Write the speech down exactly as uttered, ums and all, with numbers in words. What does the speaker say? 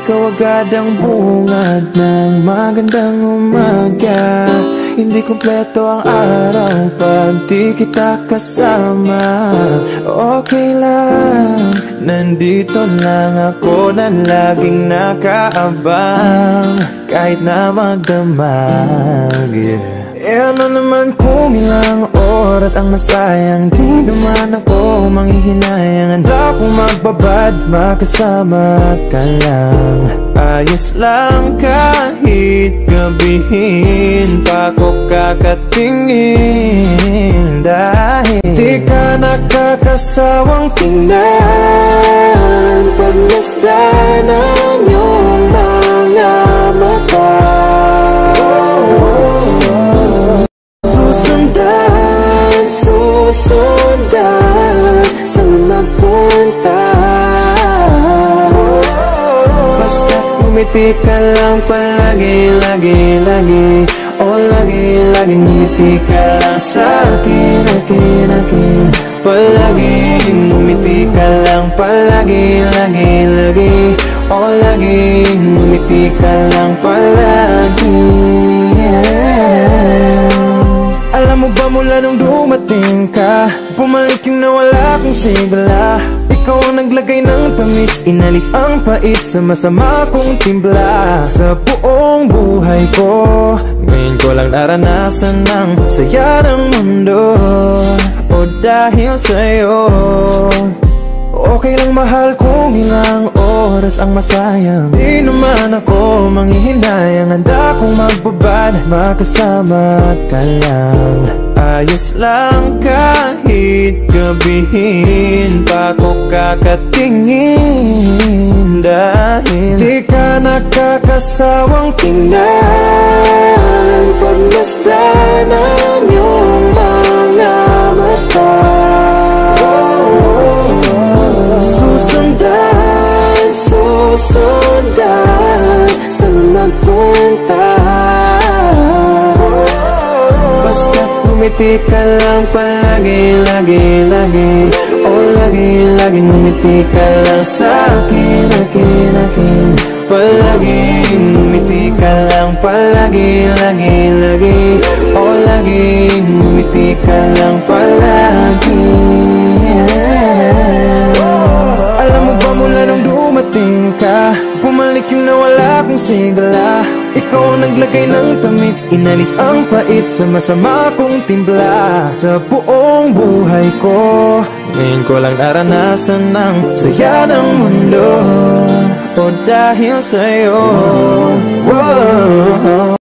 ikaw agad ang bungad ng magandang umaga. Hindi kumpleto ang araw pag di kita kasama. Okay lang, nandito lang ako na laging nakaabang kahit na magdamag, yeah. Eh ano naman kung ilang oras ang nasayang, di naman ako manghihinayang. Handa kong magbabad, makasama ka lang. Ayos lang kahit gabihin pa ko kakatingin, dahil di ka nakakasawang tingnan pagmasdan ng iyong mga mata. Susundan, susundan saan magpunta. Basta ngumiti ka lang palagi, lagi, lagi. O lagi, lagi ngumiti ka lang sa akin, akin, akin. Palagi ngumiti ka lang palagi, lagi, lagi. O lagi ngumiti ka lang palagi, yeah. Alam mo ba mula nung dumating ka, bumalik yung nawala kong sigla. Ikaw ang naglagay ng tamis, inalis ang pait sa masama kong timpla. Sa buong buhay ko, ngayon ko lang naranasan ng saya ng mundo. O dahil sa'yo, okay lang mahal kung ilang oras ang masayang. Di naman ako manghihinayang, handa kong magbabad, makasama ka lang. Ayos lang kahit gabihin pa ko kakatingin, dahil di ka nakakasawang tingnan pagmasdan ng iyong mga mata. Susundan, susundan saan magpunta. Basta't ngumiti ka lang palagi, lagi, lagi. O lagi, lagi ngumiti ka lang sa akin, akin, akin. Palagi ngumiti ka lang palagi, lagi, lagi. O lagi ngumiti ka lang palagi, yeah. Alam mo ba mula nung dumating ka, bumalik yung nawala kong sigla. Ikaw ang naglagay ng tamis, inalis ang pait sa masama kong timpla. Sa buong buhay ko, ngayon ko lang naranasan ng saya ng mundo. O dahil sa'yo, wow.